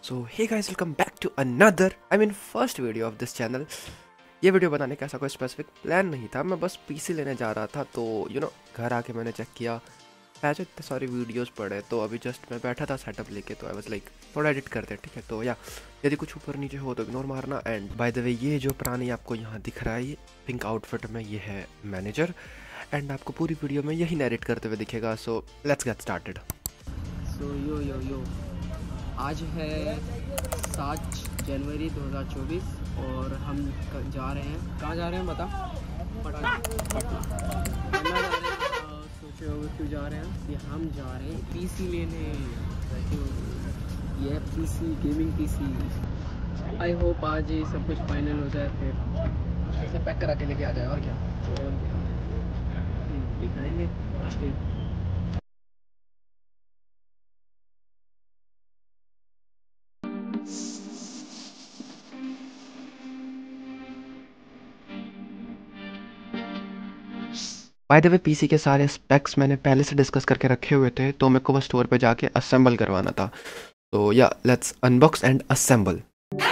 So hey guys, welcome back to another first video of this channel. ये video बनाने का ऐसा कोई स्पेसिफिक प्लान नहीं था। मैं बस पीसी लेने जा रहा था, तो घर आके मैंने चेक किया, ऐसे इतने सारे वीडियोस पड़े, तो अभी जस्ट मैं बैठा था सेटअप लेके, तो आई वाज लाइक थोड़ा एडिट करते हैं, ठीक है। तो या यदि कुछ ऊपर नीचे हो तो इग्नोर मारना। एंड बाय द वे, ये जो प्राणी आपको यहाँ दिख रहा है, ये पिंक आउटफिट में, ये है मैनेजर, एंड आपको पूरी वीडियो में यही नैरेट करते हुए दिखेगा। So let's get started. So yo आज है 7 जनवरी 2024 और हम जा रहे हैं, कहाँ जा रहे हैं बता? पटना सोचे होगे क्यों जा रहे हैं कि हम जा रहे हैं पीसी लेने। ये PC gaming PC, I hope आज ये सब कुछ फाइनल हो जाए, फिर ऐसे पैक करा के लेके आ जाए, और क्या दिखाएंगे। बाय द वे, पीसी के सारे स्पेक्स मैंने पहले से डिस्कस करके रखे हुए थे, तो मेरे को बस स्टोर पे जाके असेंबल करवाना था। तो yeah let's unbox and assemble.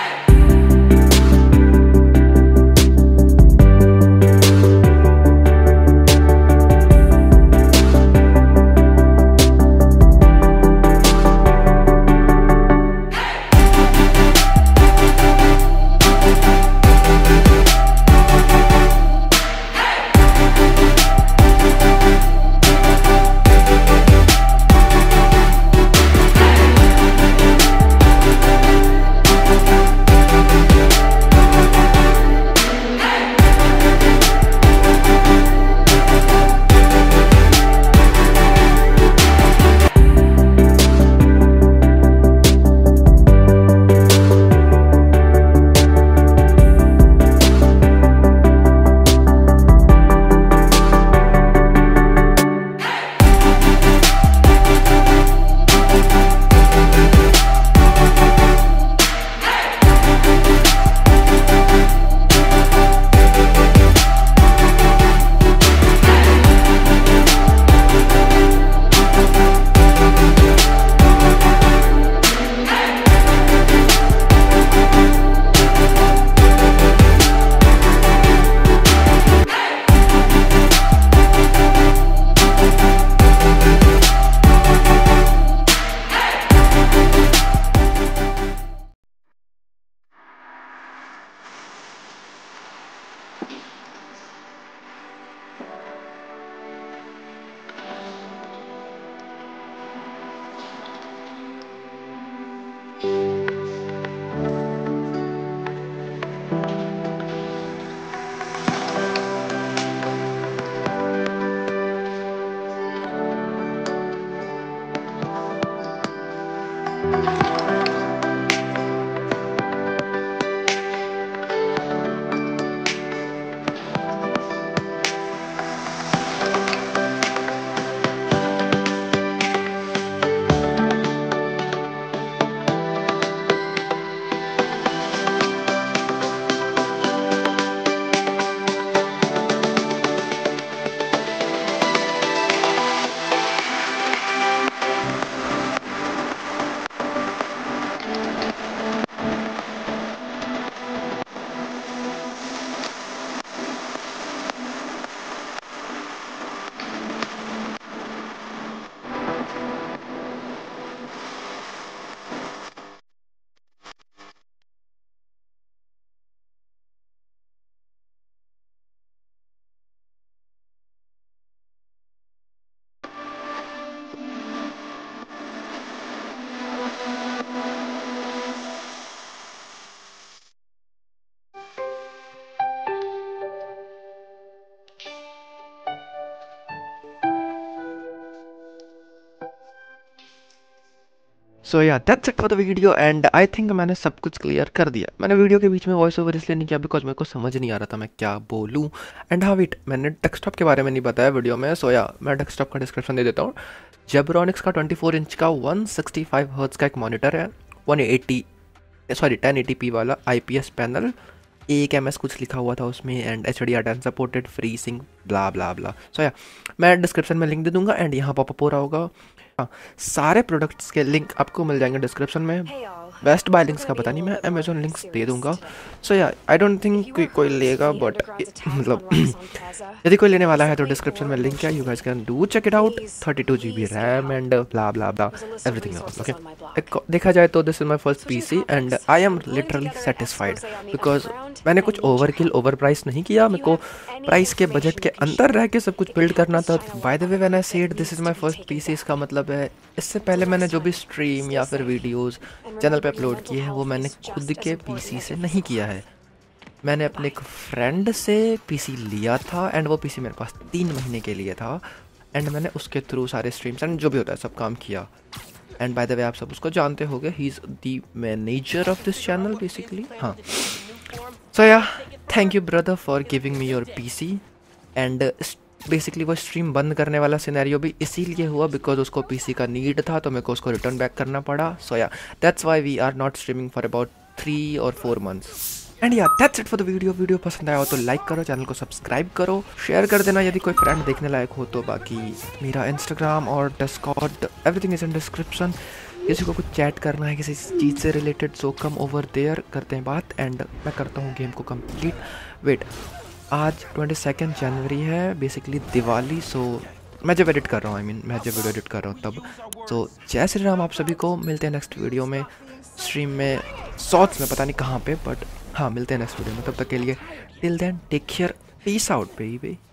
So yeah that's it for the video, and I think मैंने सब कुछ क्लियर कर दिया। मैंने वीडियो के बीच में वॉइस ओवर इसलिए नहीं किया बिकॉज मेरे को समझ नहीं आ रहा था मैं क्या बोलूँ। एंड हाँ वेट, मैंने डेस्कटॉप के बारे में नहीं बताया वीडियो में। सो या मैं डेस्कटॉप का डिस्क्रिप्शन दे देता हूँ। जेब्रॉनिक्स का 24 इंच का 165 हर्ट्ज का एक मॉनिटर है, 1080p वाला IPS पैनल, 1 ms कुछ लिखा हुआ था उसमें, and HDR10 supported, free sync, blah blah blah. So yeah मैं डिस्क्रिप्शन में लिंक दे दूंगा एंड यहाँ पॉपअप हो रहा होगा। सारे प्रोडक्ट्स के लिंक आपको मिल जाएंगे डिस्क्रिप्शन में। बेस्ट बाय लिंक्स का पता नहीं, मैं अमेजोन लिंक्स दे दूंगा। सो या आई डोंट थिंक कोई लेगा, बट मतलब यदि कोई लेने वाला है तो डिस्क्रिप्शन में लिंक है, you guys can do check it out. 32 GB RAM and blah blah blah everything else. Okay, देखा जाए तो this is my first PC and I am literally satisfied because मैंने कुछ ओवरकिल ओवर प्राइस नहीं किया, मेरे को प्राइस के बजट के अंदर रह के सब कुछ बिल्ड करना था। By the way when I said this is my first PC, इसका मतलब है इससे पहले मैंने जो भी स्ट्रीम या फिर वीडियोस चैनल पे अपलोड किए हैं वो मैंने खुद के पीसी से नहीं किया है। मैंने अपने एक फ्रेंड से पीसी लिया था एंड वो पीसी मेरे पास 3 महीने के लिए था एंड मैंने उसके थ्रू सारे स्ट्रीम्स एंड जो भी होता है सब काम किया। एंड बाय द वे आप सब उसको जानते होंगे, he is the manager of this channel basically. हाँ, so yeah thank you brother for giving me your PC. And basically वो स्ट्रीम बंद करने वाला सिनेरियो भी इसीलिए हुआ बिकॉज उसको पीसी का नीड था, तो मेरे को उसको रिटर्न बैक करना पड़ा। So yeah that's why we are not streaming for about 3 और 4 months. And yeah that's it for the video पसंद आया हो तो लाइक करो, चैनल को सब्सक्राइब करो, शेयर कर देना यदि कोई फ्रेंड देखने लायक हो तो। बाकी मेरा इंस्टाग्राम और Discord everything is in description. किसी को कुछ चैट करना है किसी चीज़ से related so come over there, करते हैं बात एंड मैं करता हूँ गेम को कंप्लीट। वेट, आज 22 जनवरी है बेसिकली दिवाली। सो मैं जब एडिट कर रहा हूँ मैं जब वीडियो एडिट कर रहा हूँ तब। सो जय श्री राम आप सभी को, मिलते हैं नेक्स्ट वीडियो में, स्ट्रीम में, शॉर्ट्स में, पता नहीं कहाँ पे, बट हाँ मिलते हैं नेक्स्ट वीडियो में। तब तक के लिए till then take care, peace out baby.